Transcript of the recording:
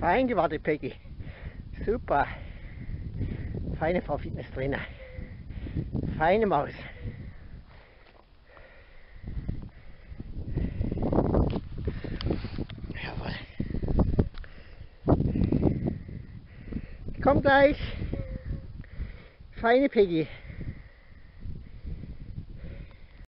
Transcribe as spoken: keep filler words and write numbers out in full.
Fein gewartet, Peggy. Super. Feine Frau Fitnesstrainer. Feine Maus. Jawohl. Komm gleich. Feine Peggy.